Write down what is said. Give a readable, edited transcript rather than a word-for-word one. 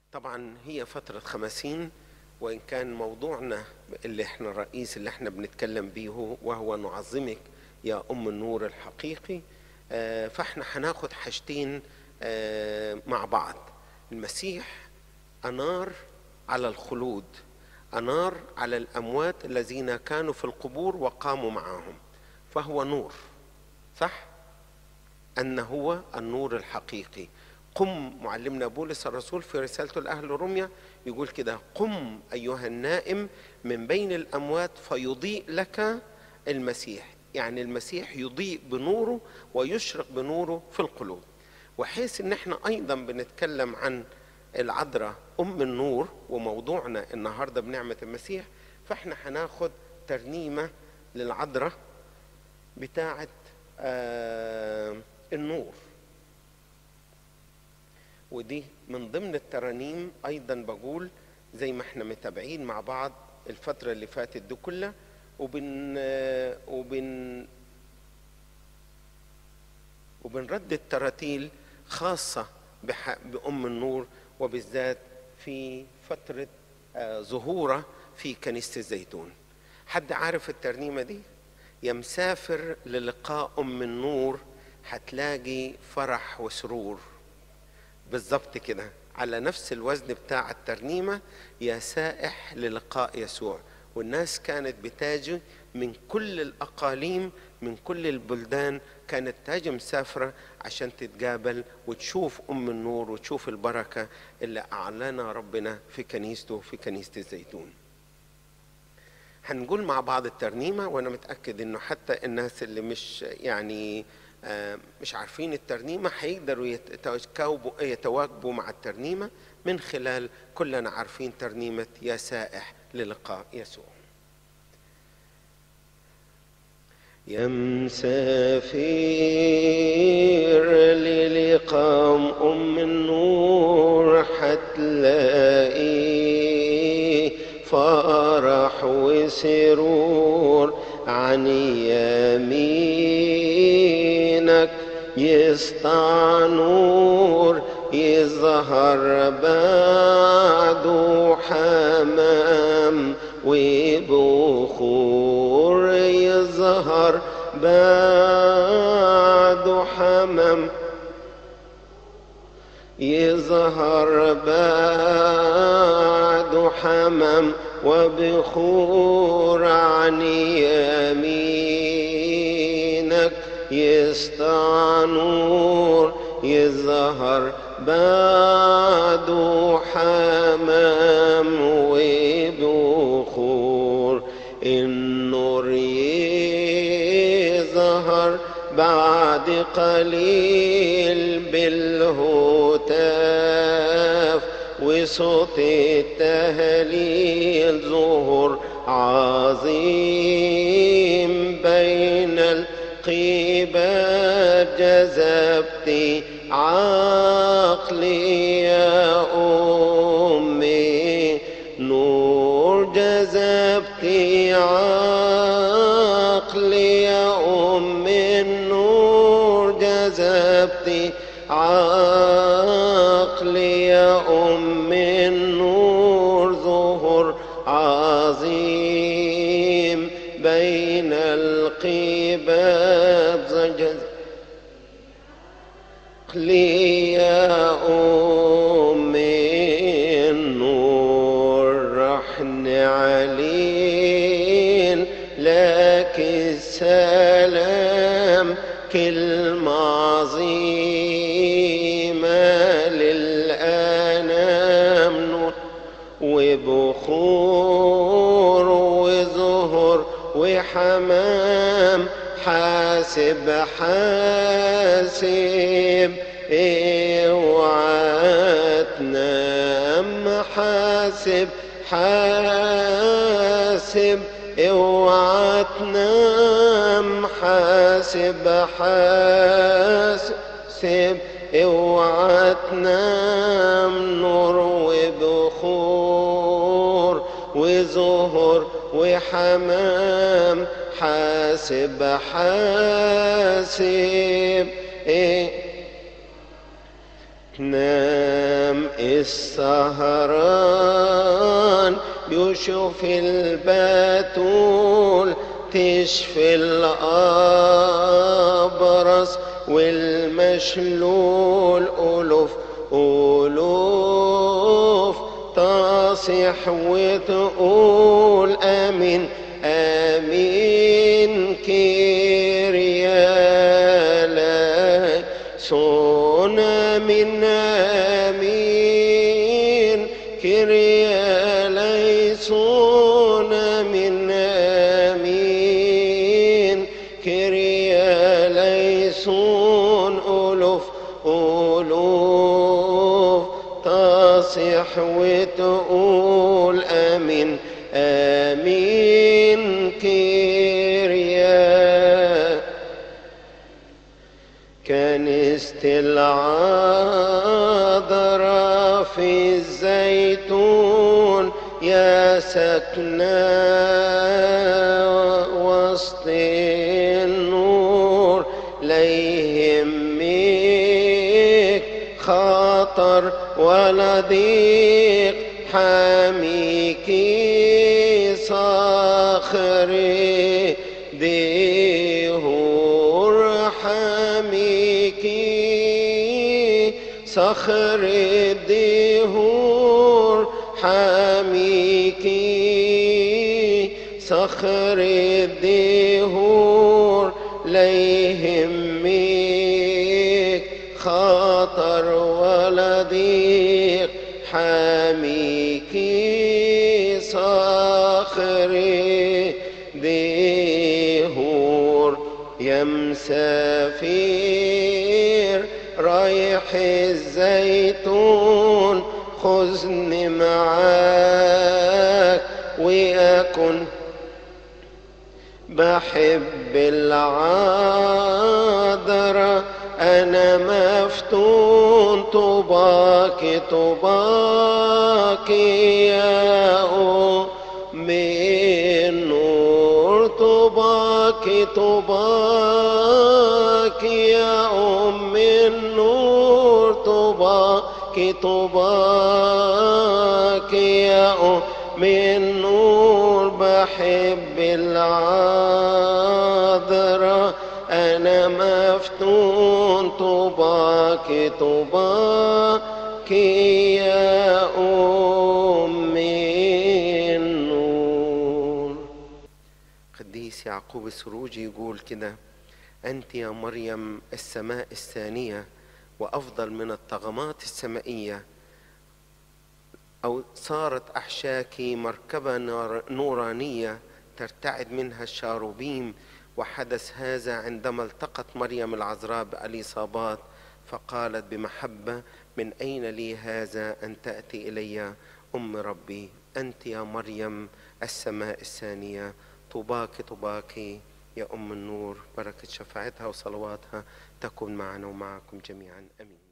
طبعا هي فترة خمسين، وإن كان موضوعنا اللي احنا الرئيس اللي احنا بنتكلم بيه وهو نعظمك يا أم النور الحقيقي، فاحنا هناخد حاجتين مع بعض. المسيح أنار على الخلود، أنار على الأموات الذين كانوا في القبور وقاموا معهم، فهو نور، صح؟ أن هو النور الحقيقي. قم، معلمنا بولس الرسول في رسالته لأهل روميا يقول كده: قم أيها النائم من بين الأموات فيضيء لك المسيح. يعني المسيح يضيء بنوره ويشرق بنوره في القلوب. وحيث ان احنا ايضا بنتكلم عن العذراء ام النور وموضوعنا النهارده بنعمة المسيح، فاحنا هناخد ترنيمة للعذراء بتاعة النور، ودي من ضمن الترانيم. ايضا بقول زي ما احنا متابعين مع بعض الفترة اللي فاتت دي كلها، وبنردد تراتيل خاصة بأم النور، وبالذات في فترة ظهوره في كنيسة الزيتون. حد عارف الترنيمة دي؟ يا مسافر للقاء أم النور هتلاقي فرح وسرور. بالظبط كده، على نفس الوزن بتاع الترنيمة يا سائح للقاء يسوع. والناس كانت بتاجي من كل الأقاليم، من كل البلدان، كانت تاجي مسافرة عشان تتقابل وتشوف أم النور وتشوف البركة اللي أعلنها ربنا في كنيسته، في كنيسة الزيتون. هنقول مع بعض الترنيمة، وأنا متأكد إنه حتى الناس اللي مش عارفين الترنيمة هيقدروا يتواكبوا مع الترنيمة من خلال كلنا عارفين ترنيمة يا سائح للقاء يسوع. يا مسافر للقاء أم النور حتلاقي فرح وسرور عن يمينك، يسطع نور يظهر بعده حمام وبخور، يظهر بعده حمام، يظهر بعده حمام وبخور عن يمينك، يسطع نور يظهر بعده حمام وبخور، النور يظهر بعد قليل بالهتاف وصوت التهليل، ظهور عظيم بين القباب، جذبتي عقلي يا أمي نور، جذبتي عقلي يا أمي النور، جذبتي عقلي يا أمي النور، ظهور عظيم بين القباب، عقلي يا أمي النور، رحن علين لك السلام، كلمة عظيمة للأنام، نور وبخور وظهور وحمام، حاسب حاسب اوعى تنام، حاسب حاسب اوعى تنام، حاسب حاسب اوعى تنام، نور وبخور وظهور وحمام، حاسب حاسب تنام السهران يشوف البتول، تشفي الأبرص والمشلول، ألوف ألوف تصيح وتقول آمين آمين كيريا صونا من آمين كيريا ليسونا من آمين كيريا ليسون، ألوف ألوف تصيح وتقول آمين آمين كيريا. كنيسة العذراء في الزيتون يا سكنة وسط النور، لا يهمك خطر ولا ضيق، حاميكي صخري ديهور، حاميكي صخر الدهور، حاميكي صخر الدهور، لا يهمك خطر ولا ضيق، حاميكي صخر الدهور. يا مسافر رايح الزيتون، خذني معاك وأكن بحب العذراء، أنا مفتون طوباكي طوباكي يا أم النور، طوباكي طوباكي يا أم النور، طوباكي طوباكي يا أم النور. بحب العذراء أنا مفتون طوباكي طوباكي يا أم النور. قديس يعقوب السروجي يقول كده: أنت يا مريم السماء الثانية وأفضل من الطغمات السمائية، أو صارت أحشاك مركبة نورانية ترتعد منها الشاروبيم. وحدث هذا عندما التقت مريم العذراء بأليصابات، فقالت بمحبة: من أين لي هذا أن تأتي إلي أم ربي؟ أنت يا مريم السماء الثانية، طوباك طوباك يا أم النور. بركة شفاعتها وصلواتها تكون معنا ومعكم جميعا، أمين.